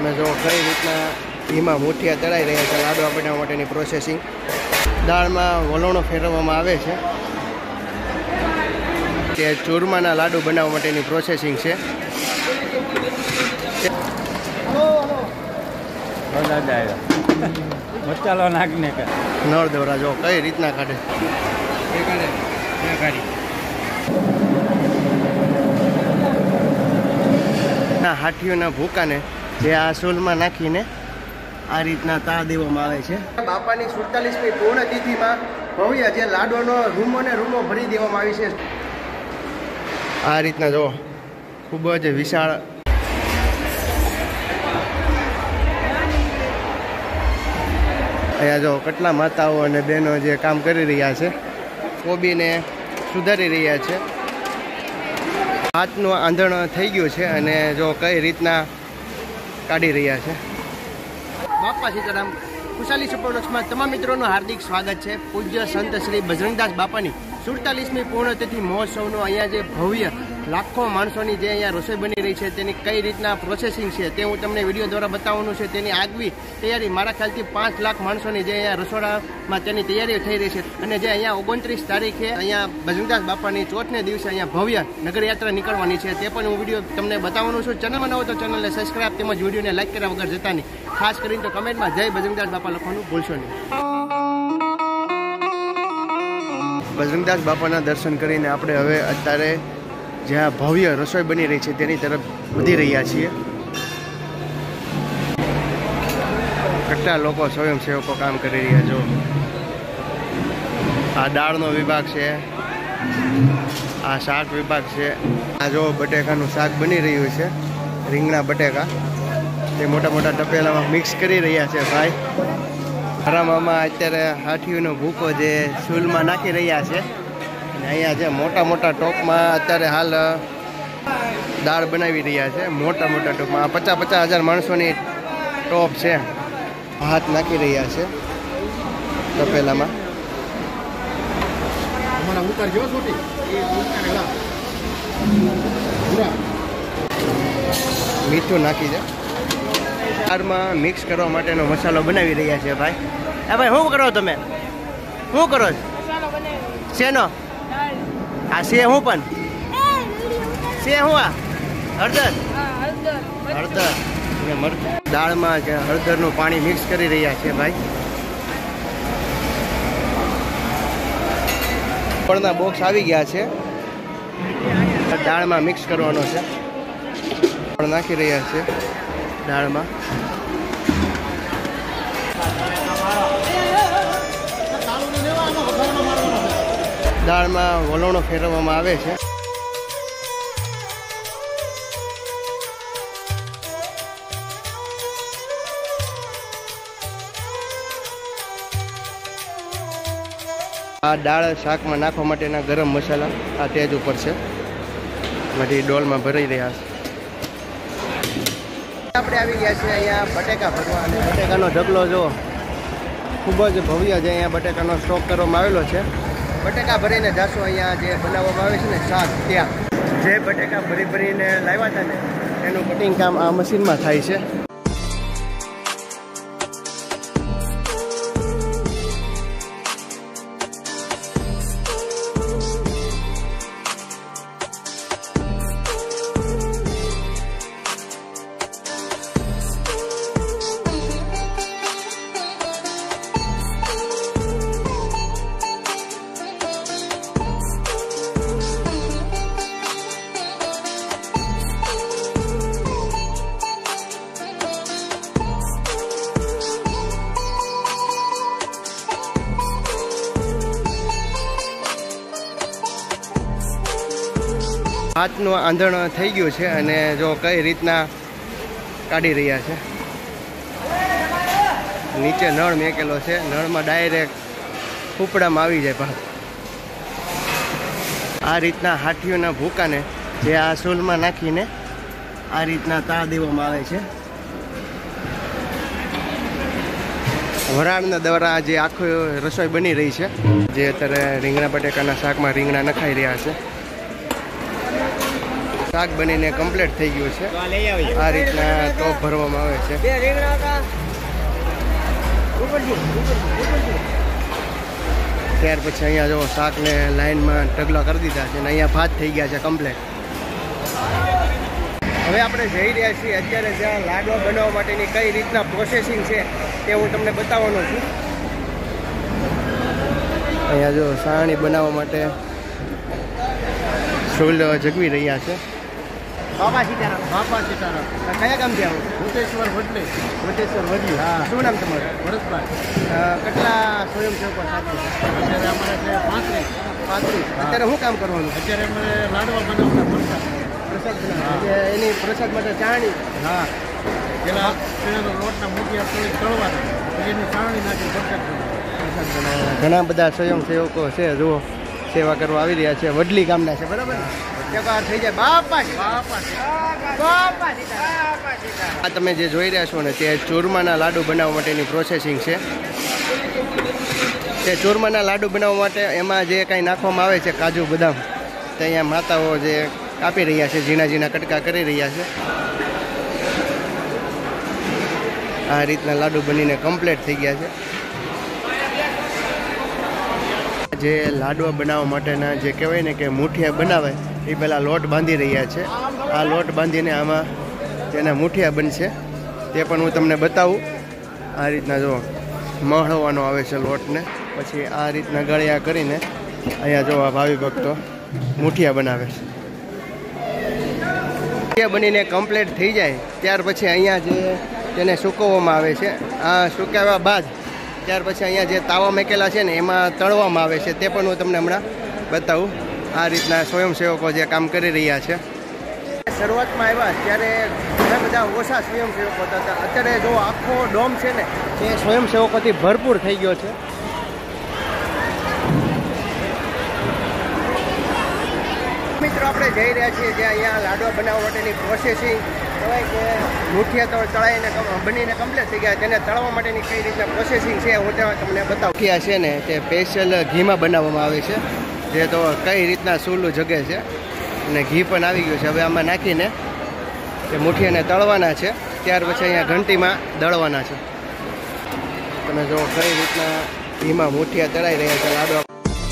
તમે જો કઈ રીતના ઘીમાં મુઠિયા તળાઈ રહ્યા છે લાડવા બનાવવા માટેની પ્રોસેસિંગ. દાળમાં વલોણો ફેરવવામાં આવે છે. તે ચૂરમાના લાડુ બનાવવા માટેની પ્રોસેસિંગ છે. મસાલો નાખને નળ દોરા જો કઈ રીતના કાઢે. હાથીઓના ભૂકાને જે આ સૂલમાં નાખીને આ રીતના તા દેવામાં આવે છે. બાપાની 47મી પૂર્ણતિથિમાં ભવ્ય જે લાડવાનો રૂમો ને રૂમો ભરી દેવામાં આવી છે. આ રીતના જો ખૂબ જ વિશાળ અહીંયા જો કેટલા માતાઓ અને બહેનો જે કામ કરી રહ્યા છે, કોબીને સુધારી રહ્યા છે. હાથનું આંધણ થઈ ગયું છે અને જો કઈ રીતના કાઢી રહ્યા છે. બાપા સીતારામ ખુશાલી સુપરનોક્સમાં તમામ મિત્રોનું હાર્દિક સ્વાગત છે. પૂજ્ય સંત શ્રી બજરંગદાસ બાપાની 47મી પૂર્ણતિથિ મહોત્સવનો અહીંયા જે ભવ્ય લાખો માણસોની જે અહીંયા રસોઈ બની રહી છે તેની કઈ રીતના પ્રોસેસિંગ છે તે હું તમને વિડીયો દ્વારા બતાવવાનું છે. તેની આગવી તૈયારી મારા ખ્યાલથી 5 લાખ માણસોની જે અહીંયા રસોડામાં તેની તૈયારી થઈ રહી છે. અને જે અહીંયા 29 તારીખે અહીંયા બજરંગદાસ બાપાની ચોથને દિવસે અહીંયા ભવ્ય નગરયાત્રા નીકળવાની છે તે પણ હું વિડીયો તમને બતાવવાનું છું. ચેનલમાં ન હોય તો ચેનલને સબસ્ક્રાઈબ તેમજ વિડીયોને લાઈક કર્યા વગર જતા નહીં. ખાસ કરીને તો કમેન્ટમાં જય બજરંગદાસ બાપા લખવાનું ભૂલશો નહીં. બજરંગદાસ બાપાના દર્શન કરીને આપણે હવે અત્યારે જ્યાં ભવ્ય રસોઈ બની રહી છે તેની તરફ વધી રહ્યા છીએ. કેટલા લોકો સ્વયંસેવકો કામ કરી રહ્યા છો. આ દાળનો વિભાગ છે, આ શાક વિભાગ છે. આ જો બટેકાનું શાક બની રહ્યું છે, રીંગણા બટેકા. તે મોટા મોટા તપેલામાં મિક્સ કરી રહ્યા છે ભાઈ. મારા મામા અત્યારે હાથીઓનો ભૂકો જે સૂલમાં નાખી રહ્યા છે. અને અહીંયા જે મોટા મોટા ટોપમાં અત્યારે હાલ દાળ બનાવી રહ્યા છે. મોટા મોટા ટોપમાં 50-50 હજાર માણસોની ટોપ છે. ભાત નાખી રહ્યા છે તપેલામાં. મીઠું નાખી દે. દાળમાં મિક્સ કરવા માટેનો મસાલો બનાવી રહ્યા છે ભાઈ. એ ભાઈ શું કરો તમે? શું કરો છો? શેનો? આ શે હું પણ શે હું આ હળદર હળદર અને મરચું. દાળમાં જે હળદરનું પાણી મિક્સ કરી રહ્યા છે ભાઈ. ફળના બોક્સ આવી ગયા છે. દાળમાં મિક્સ કરવાનો છે. ફળ નાખી રહ્યા છે દાળમાં. દાળમાં વલોણો ફેરવવામાં આવે છે. આ દાળ શાકમાં નાખવા માટેના ગરમ મસાલા આ તેજ ઉપર છે. બધી ડોલમાં ભરાઈ રહ્યા છે. આપણે આવી ગયા છે અહીંયા બટેકા ભરવા. અને બટેકાનો ઢગલો જો ખૂબ જ ભવ્ય છે. અહીંયા બટેકાનો સ્ટોક કરવામાં આવેલો છે. બટેકા ભરીને જાશો અહીંયા જે બનાવવામાં આવે છે ને શાક, ત્યાં જે બટેકા ભરીને લાવ્યા હતા ને એનું કટિંગ કામ આ મશીનમાં થાય છે. હાથનું આંધણ થઈ ગયું છે અને જો કઈ રીતના કાઢી રહ્યા છે. નીચે નળ મેકેલો છે. નળમાં ડાયરેક્ટ ઉપડામાં આવી જાય ભાત. આ રીતના હાથીઓના ભૂકાને જે આ સૂલમાં નાખીને આ રીતના તા દેવામાં આવે છે. વરાળના દ્વારા જે આખી રસોઈ બની રહી છે. જે અત્યારે રીંગણા બટેકાના શાકમાં રીંગણા નખાઈ રહ્યા છે. શાક બનીને કમ્પ્લીટ થઈ ગયું છે. આ રીતના ટોપ ભરવામાં આવે છે. ત્યાર પછી અહીંયા જો શાકને લાઈનમાં ઢગલા કરી દીધા છે અને અહીંયા ભાત થઈ ગયા છે કમ્પ્લીટ. હવે આપણે જઈ રહ્યા છીએ અત્યારે જ્યાં લાડવા બનાવવા માટેની કઈ રીતના પ્રોસેસિંગ છે તે હું તમને બતાવવાનો છું. અહીંયા જો સાણી બનાવવા માટે સોલ જગવી રહ્યા છે. બાપા સીતારામ કયા ગામ છે? વટેશ્વર વડલી. હા. શું નામ તમારું? ભરતભાઈ. કેટલા સ્વયંસેવકો સાથે? અત્યારે અમારે છે 35. અત્યારે શું કામ કરવાનું? અત્યારે અમારે લાડવા બનાવતા પ્રસાદ બનાવવા. એની પ્રસાદ માટે ચાણી. હા. પેલા લોટના મૂકીયા થોડી તળવાના પછી એની ચાણી નાખી પ્રસાદ બનાવવા. ઘણા બધા સ્વયંસેવકો છે જુઓ સેવા કરવા આવી રહ્યા છે. વડલી ગામના છે બરાબર ને? થઈ જાય બાપા. આ તમે જે જોઈ રહ્યા છો ને તે ચૂરમાના લાડુ બનાવવા માટેની પ્રોસેસિંગ છે. તે ચૂરમાના લાડુ બનાવવા માટે એમાં જે કાંઈ નાખવામાં આવે છે કાજુ બદામ તે અહીંયા માતાઓ જે કાપી રહ્યા છે, ઝીણા ઝીણા કટકા કરી રહ્યા છે. આ રીતના લાડુ બનીને કમ્પ્લીટ થઈ ગયા છે. જે લાડવા બનાવવા માટેના જે કહેવાય ને કે મુઠિયા બનાવે એ પહેલાં લોટ બાંધી રહ્યા છે. આ લોટ બાંધીને આમાં તેના મુઠિયા બનશે તે પણ હું તમને બતાવું. આ રીતના જો મહળવાનો આવે છે લોટને, પછી આ રીતના ગળ્યા કરીને અહીંયા જો આ ભાવિ ભક્તો મુઠિયા બનાવે છે. મુઠિયા બનીને કમ્પ્લીટ થઈ જાય ત્યાર પછી અહીંયા જે તેને સૂકવવામાં આવે છે. આ સુકાવ્યા બાદ ત્યાર પછી અહીંયા જે તાવા મેકેલા છે ને એમાં તળવામાં આવે છે તે પણ હું તમને હમણાં બતાવું. આ રીતના સ્વયંસેવકો જે કામ કરી રહ્યા છે. શરૂઆતમાં આવ્યા ત્યારે ઘણા બધા ઓછા સ્વયંસેવકો હતા. અત્યારે જો આખો ડોમ છે ને એ સ્વયંસેવકોથી ભરપૂર થઈ ગયો છે. મિત્રો આપણે જઈ રહ્યા છીએ જ્યાં અહીંયા લાડવા બનાવવા માટેની પ્રોસેસિંગ કહેવાય કે મુઠિયા તો તળાઈને બનીને કમ્પ્લીટ થઈ ગયા. તેને તળવા માટેની કઈ રીતના પ્રોસેસિંગ છે હું તમને બતાવું. મુઠિયા છે ને તે સ્પેશિયલ ઘીમાં બનાવવામાં આવે છે. જે તો કઈ રીતના સૂલું જગે છે અને ઘી પણ આવી ગયું છે. હવે આમાં નાખીને તે મુઠિયાને તળવાના છે. ત્યાર પછી અહીંયા ઘંટીમાં દળવાના છે. તમે જો કઈ રીતના ઘીમાં મુઠિયા તળાઈ રહ્યા છે લાડવા.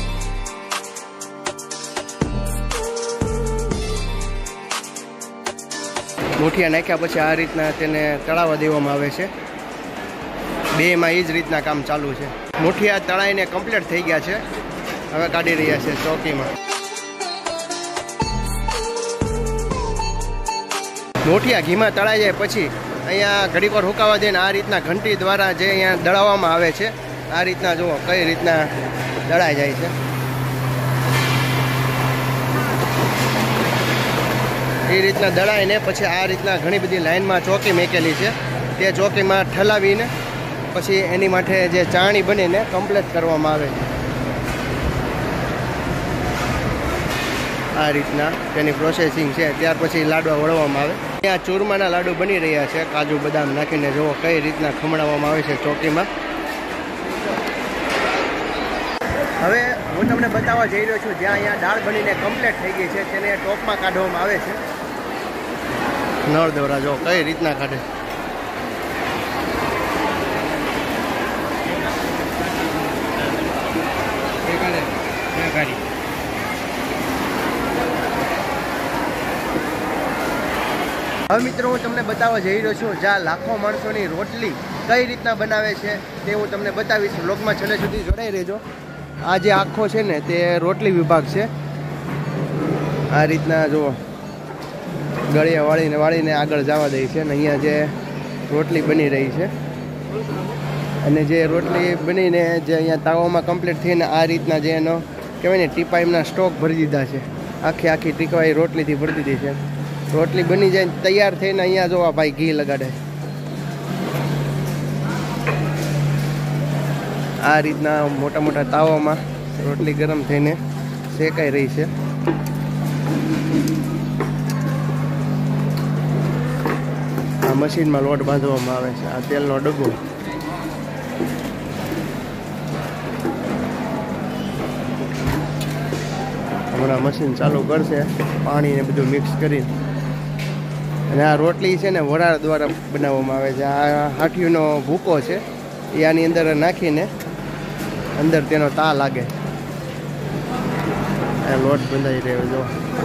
મુઠિયા નાખ્યા પછી આ રીતના તેને તળાવવા દેવામાં આવે છે. બેમાં એ જ રીતના કામ ચાલુ છે. મુઠિયા તળાઈને કમ્પ્લીટ થઈ ગયા છે. હવે કાઢી રહ્યા છે ચોકીમાં. મુઠિયા ઘીમાં તળાઈ જાય પછી અહીંયા ઘડીક વાર હુકાવા દઈને આ રીતના ઘંટી દ્વારા જે અહીંયા દળાવવામાં આવે છે. આ રીતના જુઓ કઈ રીતના દળાઈ જાય છે. એ રીતના દળાઈને પછી આ રીતના ઘણી બધી લાઈનમાં ચોકી મેકેલી છે. તે ચોકીમાં ઠલાવીને પછી એની માટે જે ચાણી બનીને કમ્પ્લીટ કરવામાં આવે છે. આ રીતના તેની પ્રોસેસિંગ છે. ત્યાર પછી લાડવા વળવામાં આવે. ત્યાં ચૂરમાના લાડુ બની રહ્યા છે કાજુ બદામ નાખીને. જુઓ કઈ રીતના ખમણાવવામાં આવે છે ચોકીમાં. હવે હું તમને બતાવવા જઈ રહ્યો છું જ્યાં અહીંયા દાળ બનીને કમ્પ્લીટ થઈ ગઈ છે તેને ટોપમાં કાઢવામાં આવે છે. નળ દોરા જો કઈ રીતના કાઢે. હવે મિત્રો હું તમને બતાવવા જઈ રહ્યો છું જ્યાં લાખો માણસોની રોટલી કઈ રીતના બનાવે છે તે હું તમને બતાવીશ. વ્લોગમાં છેલ્લે સુધી જોડાઈ રહેજો. આ જે આખો છે ને તે રોટલી વિભાગ છે. આ રીતના જુઓ ગળિયા વાળીને આગળ જવા દે છે. અને અહીંયા જે રોટલી બની રહી છે અને જે રોટલી બનીને જે અહીંયા તાવામાં કમ્પ્લીટ થઈને આ રીતના જે એનો કહેવાય ને ટીપા એમના સ્ટોક ભરી દીધા છે. આખી ટીકા એ રોટલીથી ભરી દીધી છે. રોટલી બની જાય તૈયાર થઈને અહીંયા જોવા ભાઈ ઘી લગાડે. આ રીતના મોટા મોટા તાવામાં રોટલી ગરમ થઈને શેકાઈ રહી છે. આ મશીનમાં લોટ બાંધવામાં આવે છે. આ તેલનો ડબ્બો. હમણાં મશીન ચાલુ કરશે પાણી ને બધું મિક્સ કરીને. અને આ રોટલી છે ને વરાળ દ્વારા બનાવવામાં આવે છે. આ હાઠીનો ભૂકો છે એ આની અંદર નાખીને અંદર તેનો તા લાગે. આ લોટ બંધાઈ રહ્યો જો.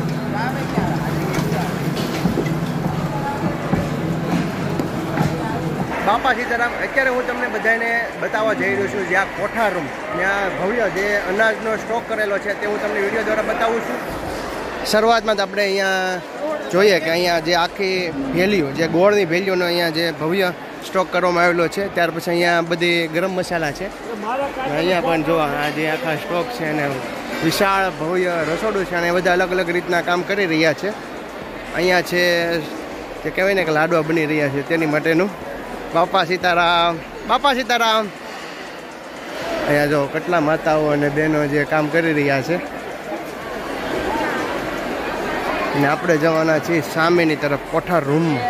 બાપા સીતારામ, અત્યારે હું તમને બધાને બતાવવા જઈ રહ્યો છું જ્યાં કોઠાર રૂમ, ત્યાં ભવ્ય જે અનાજનો સ્ટોક કરેલો છે તે હું તમને વિડીયો દ્વારા બતાવું છું. શરૂઆતમાં તો આપણે અહીંયા જોઈએ કે અહીંયા જે આખી ભેલીઓ, જે ગોળની ભેલીઓનો અહીંયા જે ભવ્ય સ્ટોક કરવામાં આવેલો છે. ત્યાર પછી અહીંયા બધી ગરમ મસાલા છે. અહીંયા પણ જો આ જે આખા સ્ટોક છે અને વિશાળ ભવ્ય રસોડું છે અને બધા અલગ અલગ રીતના કામ કરી રહ્યા છે. અહીંયા છે જે કહેવાય ને કે લાડવા બની રહ્યા છે તેની માટેનું. બાપા સીતારામ, બાપા સીતારામ. અહીંયા જો કેટલા માતાઓ અને બહેનો જે કામ કરી રહ્યા છે. અને આપણે જવાના છીએ સામેની તરફ કોઠાર રૂમમાં.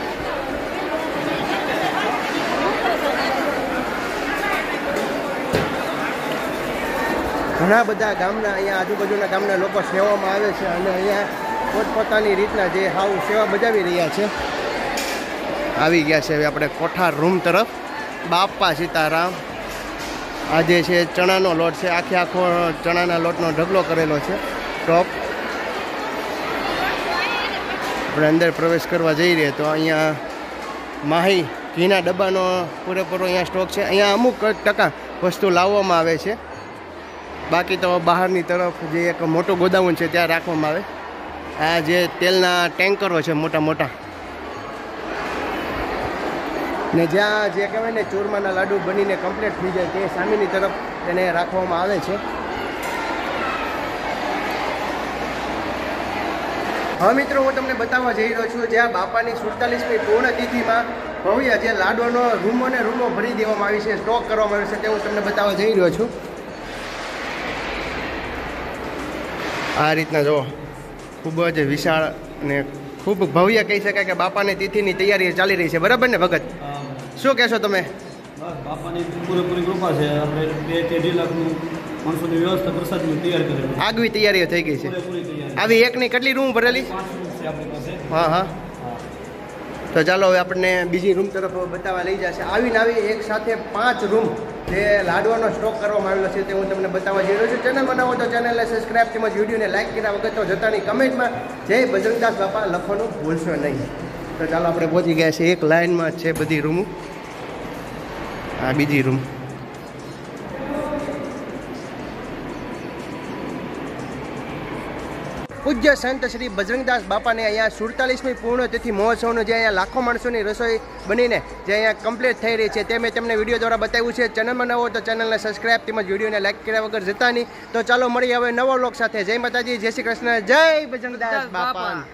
ઘણા બધા ગામના અહીંયા આજુબાજુના ગામના લોકો સેવામાં આવે છે અને અહીંયા પોતપોતાની રીતના જે હાવ સેવા બજાવી રહ્યા છે. આવી ગયા છે હવે આપણે કોઠાર રૂમ તરફ. બાપા સીતારામ. આ જે છે ચણાનો લોટ છે, આખો ચણાના લોટનો ઢગલો કરેલો છે ટોપ. આપણે અંદર પ્રવેશ કરવા જઈ રહીએ તો અહીંયા માહી ઘીના ડબ્બાનો પૂરેપૂરો અહીંયા સ્ટોક છે. અહીંયા અમુક ટકા વસ્તુ લાવવામાં આવે છે, બાકી તો બહારની તરફ જે એક મોટું ગોદાઉન છે ત્યાં રાખવામાં આવે. આ જે તેલના ટેન્કરો છે મોટા મોટા, ને જ્યાં જે કહેવાય ને ચૂરમાના લાડુ બનીને કમ્પ્લીટ થઈ જાય તે સામેની તરફ તેને રાખવામાં આવે છે. હવે મિત્રો હું તમને બતાવવા જઈ રહ્યો છું જ્યાં બાપાની 47મી પૂર્ણતિથિમાં ભવ્ય જે લાડવાનો રૂમો ને રૂમો ભરી દેવામાં આવી છે, સ્ટોક કરવામાં આવ્યો છે, તે હું તમને બતાવવા જઈ રહ્યો છું. આ રીતના જો ખૂબ જ વિશાળ અને ખૂબ ભવ્ય કહી શકાય કે બાપાની તિથિની તૈયારી ચાલી રહી છે. બરાબર ને ભગત? શું કહેશો તમે? બાપાની પૂરેપૂરી કૃપા છે. આપણે 2-3 લાખનું માણસોની વ્યવસ્થા પ્રસાદની તૈયાર કરેલી, આગવી તૈયારીઓ થઈ ગઈ છે. આવી એકની કેટલી રૂમ ભરેલી? 5 રૂમ છે આપણી પાસે. હા હા. તો ચાલો હવે આપણને બીજી રૂમ તરફ બતાવવા લઈ જશે. આવીને આવી એક સાથે 5 રૂમ જે લાડવાનો સ્ટોક કરવામાં આવેલો છે તે હું તમને બતાવવા જઈ રહ્યો છું. ચેનલ બનાવો તો ચેનલને સબસ્ક્રાઈબ તેમજ વિડીયોને લાઈક કર્યા વગર તો જતાની કમેન્ટમાં જય બજરંગદાસ બાપા લખવાનું ભૂલશો નહીં. તો ચાલો આપણે પહોંચી ગયા છે. એક લાઇનમાં છે બધી રૂમ. આ બીજી રૂમ. પૂજ્ય સંત શ્રી બજરંગદાસ બાપાને અહીંયા 47મી પૂર્ણતિથિ મહોત્સવનો જે અહીંયા લાખો માણસોની રસોઈ બનીને જે અહીંયા કમ્પ્લીટ થઈ રહી છે તે મેં તમને વિડીયો દ્વારા બતાવ્યું છે. ચેનલમાં નવો તો ચેનલને સબસ્ક્રાઈબ તેમજ વિડીયોને લાઈક કર્યા વગર જતા નહીં. તો ચાલો મળીએ હવે નવા વ્લોગ સાથે. જય માતાજી, જય શ્રી કૃષ્ણ, જય બજરંગદાસ બાપા.